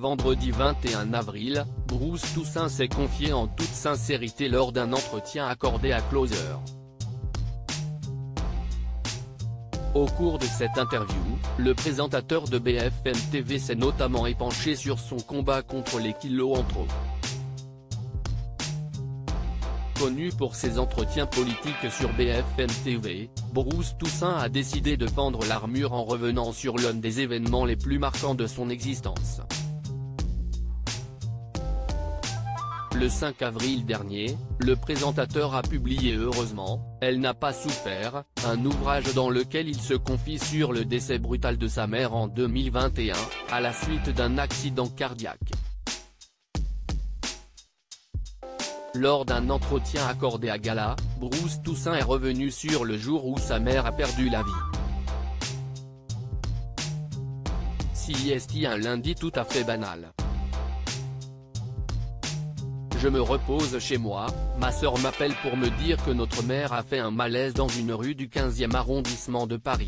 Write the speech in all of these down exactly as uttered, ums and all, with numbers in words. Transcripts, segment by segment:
Vendredi vingt et un avril, Bruce Toussaint s'est confié en toute sincérité lors d'un entretien accordé à Closer. Au cours de cette interview, le présentateur de B F M T V s'est notamment épanché sur son combat contre les kilos en trop. Connu pour ses entretiens politiques sur B F M T V, Bruce Toussaint a décidé de fendre l'armure en revenant sur l'un des événements les plus marquants de son existence. Le cinq avril dernier, le présentateur a publié Heureusement, elle n'a pas souffert, un ouvrage dans lequel il se confie sur le décès brutal de sa mère en deux mille vingt et un, à la suite d'un accident cardiaque. Lors d'un entretien accordé à Gala, Bruce Toussaint est revenu sur le jour où sa mère a perdu la vie. C'était un lundi tout à fait banal. Je me repose chez moi, ma sœur m'appelle pour me dire que notre mère a fait un malaise dans une rue du quinzième arrondissement de Paris.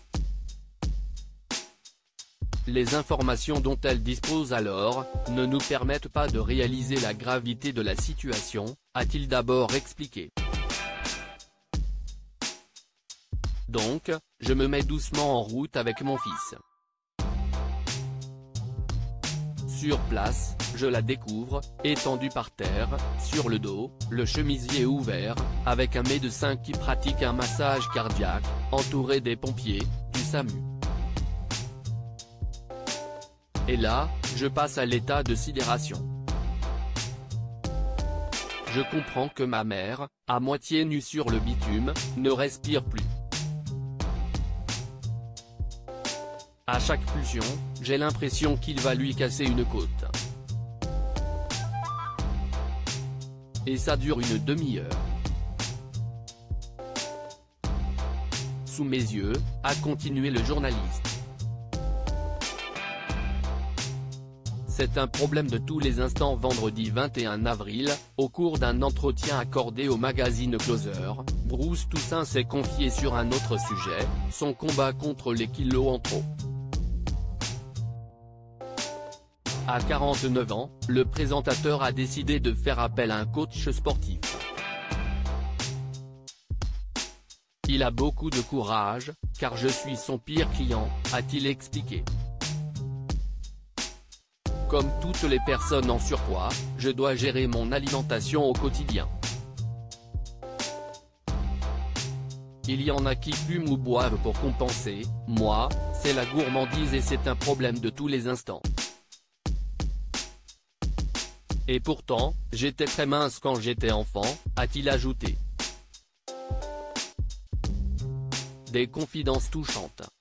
Les informations dont elle dispose alors, ne nous permettent pas de réaliser la gravité de la situation, a-t-il d'abord expliqué. Donc, je me mets doucement en route avec mon fils. Sur place, je la découvre, étendue par terre, sur le dos, le chemisier ouvert, avec un médecin qui pratique un massage cardiaque, entouré des pompiers, du SAMU. Et là, je passe à l'état de sidération. Je comprends que ma mère, à moitié nue sur le bitume, ne respire plus. À chaque pulsion, j'ai l'impression qu'il va lui casser une côte. Et ça dure une demi-heure. Sous mes yeux, a continué le journaliste. C'est un problème de tous les instants. Vendredi vingt et un avril, au cours d'un entretien accordé au magazine Closer, Bruce Toussaint s'est confié sur un autre sujet, son combat contre les kilos en trop. À quarante-neuf ans, le présentateur a décidé de faire appel à un coach sportif. Il a beaucoup de courage, car je suis son pire client, a-t-il expliqué. Comme toutes les personnes en surpoids, je dois gérer mon alimentation au quotidien. Il y en a qui fument ou boivent pour compenser, moi, c'est la gourmandise et c'est un problème de tous les instants. Et pourtant, j'étais très mince quand j'étais enfant, a-t-il ajouté. Des confidences touchantes.